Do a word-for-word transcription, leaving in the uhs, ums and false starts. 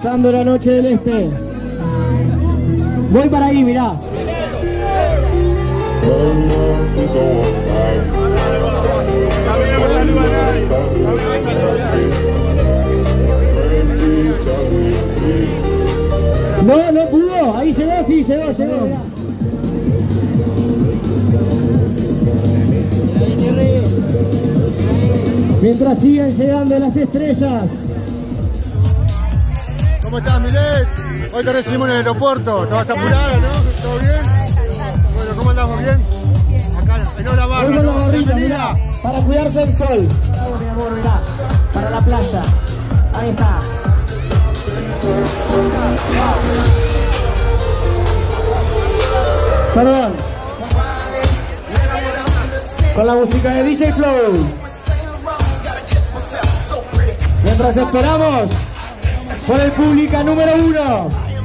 Pasando la noche del este. Voy para ahí, mirá. No, no pudo. Ahí llegó, sí, llegó, llegó. Mientras siguen llegando las estrellas. ¿Cómo estás, Milet? Hoy te recibimos en el aeropuerto. ¿Estabas apurado, no? ¿Todo bien? Bueno, ¿cómo andamos? ¿Bien? Acá, en hora barra, Hoy con la ¿no? gorrita, Bienvenida. mirá, para cuidarse del sol. Vamos, mi amor, mirá, para la playa. Ahí está. Perdón. Con la música de D J Flow. Mientras esperamos por el público número uno.